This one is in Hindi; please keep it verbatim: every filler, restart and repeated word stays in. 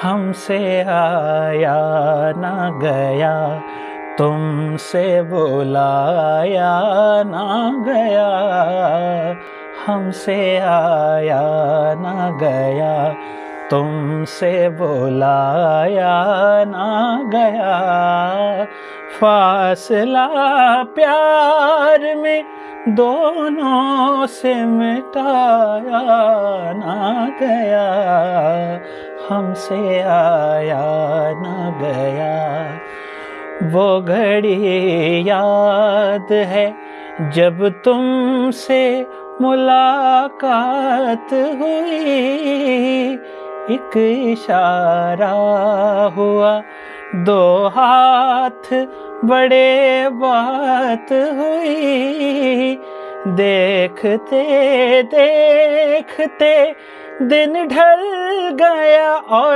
हमसे आया ना गया, तुमसे बुलाया ना गया। हमसे आया ना गया, तुमसे बुलाया ना गया। फासला प्यार में दोनों से मिटाया ना गया, हमसे आया ना गया। वो घड़ी याद है जब तुमसे मुलाकात हुई, एक इशारा हुआ, दो हाथ बड़े बात हुई। देखते देखते दिन ढल गया और